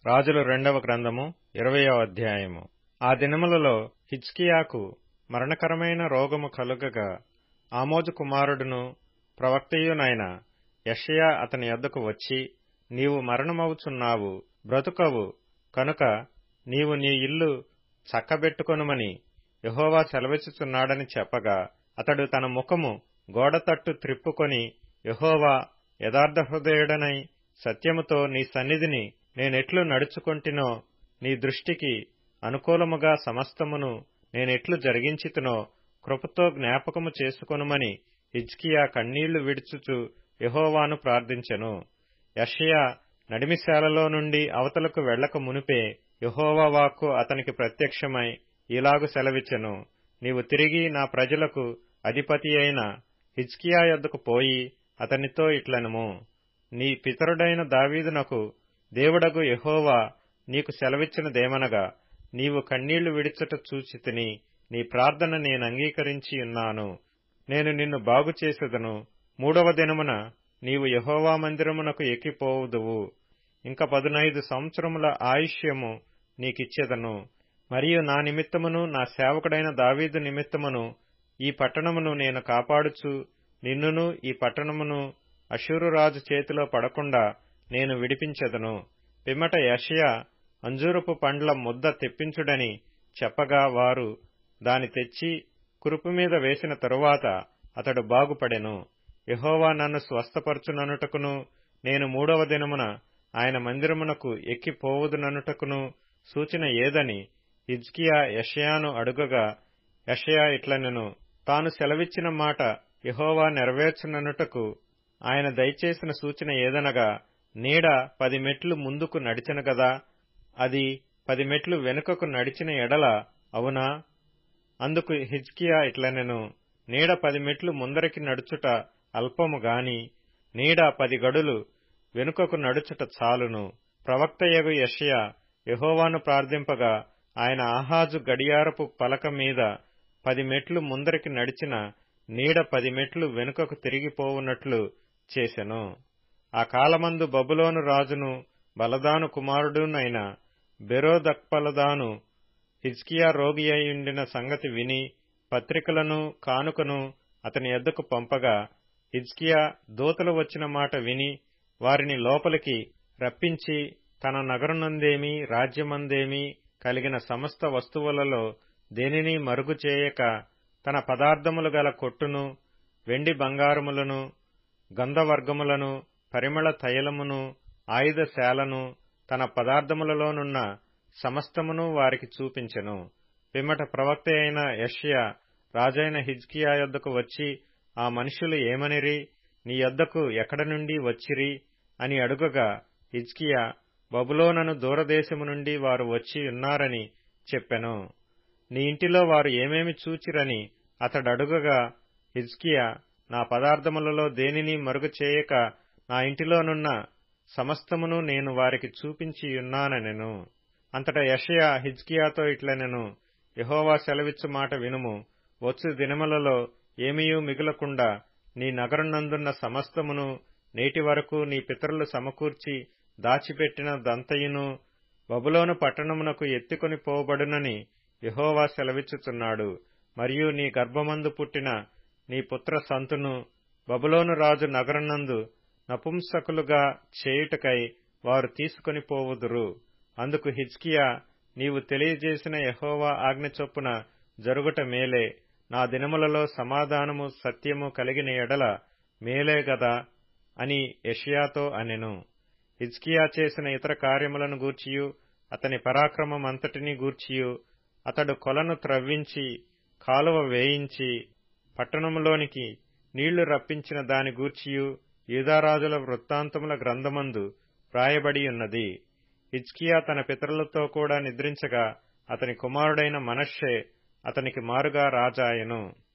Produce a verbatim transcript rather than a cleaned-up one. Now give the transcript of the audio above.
రాజుల రెండవ గ్రంథము ఇరవయో అధ్యాయము. ఆ దినములలో హిజ్కియాకు మరణకరమైన రోగము కలుగగా ఆమోజు కుమారుడును ప్రవక్తయునైన యెషయా అతని యొద్దకు వచ్చి, నీవు మరణమవుచున్నావు, బ్రతుకవు కనుక నీవు నీ ఇల్లు చక్కబెట్టుకొనుమని యెహోవా సెలవిచ్చుచున్నాడని చెప్పగా, అతడు తన ముఖము గోడతట్టు త్రిప్పుకొని, యెహోవా యథార్థహృదయుడనై సత్యముతో నీ సన్నిధిని నేనెట్లు నడుచుకొంటినో, నీ దృష్టికి అనుకూలముగా సమస్తమును నేనెట్లు జరిగించితినో కృపతో జ్ఞాపకము చేసుకొనుమని హిజ్కియా కన్నీళ్లు విడుచుచు యెహోవాను ప్రార్థించెను. యెషయా నడిమిశాలలో నుండి అవతలకు వెళ్లక మునిపే యెహోవా వాక్కు అతనికి ప్రత్యక్షమై ఇలాగు సెలవిచ్చెను, నీవు తిరిగి నా ప్రజలకు అధిపతి అయిన హిజ్కియా యొద్దకు పోయి అతనితో ఇట్లనుము, నీ పితరుడైన దావీదునకు దేవుడగు యెహోవా నీకు సెలవిచ్చినదేమనగా, నీవు కన్నీళ్లు విడిచుట చూచితిని, నీ ప్రార్థన నేనంగీకరించియున్నాను, నేను నిన్ను బాగుచేసెదను. మూడవ దినమున నీవు యెహోవా మందిరమునకు ఎక్కిపోవుదువు. ఇంక పదునైదు సంవత్సరముల ఆయుష్యము నీకిచ్చెదను. మరియు నా నిమిత్తమును నా సేవకుడైన దావీదు నిమిత్తమును ఈ పట్టణమును నేను కాపాడుచు నిన్నును ఈ పట్టణమును అష్షూరురాజు చేతిలో పడకుండా నేను విడిపించెదను. పిమ్మట యెషయా అంజూరపు పండ్ల ముద్ద తెప్పించుడని చెప్పగా వారు దాని తెచ్చి కురుపు మీద వేసిన తరువాత అతడు బాగుపడెను. యెహోవా నన్ను స్వస్థపరచుననుటకును నేను మూడవ దినమున ఆయన మందిరమునకు ఎక్కిపోవుదుననుటకును సూచన ఏదని హిజ్కియా యెషయాను అడుగగా, యెషయా ఇట్లనెను, తాను సెలవిచ్చిన మాట యెహోవా నెరవేర్చుననుటకు ఆయన దయచేసిన సూచన ఏదనగా, నీడ పది మెట్లు ముందుకు నడిచెను గదా, అది పది మెట్లు వెనుకకు నడిచిన ఎడల అవునా? అందుకు హిజ్కియా ఇట్లనెను, నీడ పది మెట్లు ముందరికి నడుచుట అల్పము గాని నీడ పది గడులు వెనుకకు నడుచుట చాలును. ప్రవక్తయగు యెషయా యెహోవాను ప్రార్థింపగా ఆయన ఆహాజు గడియారపు పలక మీద పది మెట్లు ముందరికి నడిచిన నీడ పది మెట్లు వెనుకకు తిరిగిపోవునట్లు చేసెను. ఆ కాలమందు బబులోను రాజును బలదాను కుమారుడునైన బెరోదక్బలదాను హిజ్కియా రోగి అయ్యుండిన సంగతి విని పత్రికలను కానుకను అతని యొద్దకు పంపగా, హిజ్కియా దూతలు వచ్చిన మాట విని వారిని లోపలికి రప్పించి తన నగరమందేమి రాజ్యమందేమి కలిగిన సమస్త వస్తువులలో దేనిని మరుగు చేయక తన పదార్థములు గల కొట్టును, వెండి బంగారములను, గంధవర్గములను, పరిమళ తైలమును, ఆయుధశాలను, తన పదార్థములలోనున్న సమస్తమును వారికి చూపించెను. పిమ్మట ప్రవక్త అయిన యెషయా రాజైన హిజ్కియా యొద్దకు వచ్చి, ఆ మనుషులు ఏమనిరి, నీ యొద్దకు ఎక్కడ నుండి వచ్చిరి అని అడుగగా, హిజ్కియా బబులోనను దూరదేశము నుండి వారు వచ్చి ఉన్నారని చెప్పెను. నీ ఇంటిలో వారు ఏమేమి చూచిరని అతడడుగగా, హిజ్కియా నా పదార్థములలో దేనిని మరుగు చేయక నా ఇంటిలోనున్న సమస్తమును నేను వారికి చూపించియున్నానెను. అంతటా యెషయా హిజ్కియాతో ఇట్లనెను, యెహోవా సెలవిచ్చు మాట వినుము, వచ్చు దినములలో ఏమీయూ మిగులకుండా నీ నగరునందున్న సమస్తమును నేటి వరకు నీ పితరులు సమకూర్చి దాచిపెట్టిన దంతయును బబులోను పట్టణమునకు ఎత్తుకొని పోబడునని యెహోవా సెలవిచ్చుచున్నాడు. మరియు నీ గర్భమందు పుట్టిన నీ పుత్ర సంతును బబులోను రాజు నగరనందు నపుంసకులుగా చేయుటకై వారు తీసుకొని పోవుదురు. అందుకు హిజ్కియా, నీవు తెలియజేసిన యెహోవా ఆజ్ఞ చొప్పున జరుగుట మేలే, నా దినములలో సమాధానము సత్యము కలిగిన ఎడల మేలే గదా అని యెషయాతో అనెను. హిజ్కియా చేసిన ఇతర కార్యములను గూర్చియు అతని పరాక్రమమంతటినీ గూర్చియు, అతడు కొలను త్రవ్వించి కాలువ వేయించి పట్టణములోనికి నీళ్లు రప్పించిన దాని గూర్చియు యూదారాజుల వృత్తాంతముల గ్రంథమందు వ్రాయబడియున్నది. హిజ్కియా తన పితరులతో కూడా నిద్రించగా అతని కుమారుడైన మనష్షే అతనికి మారుగా రాజాయెను.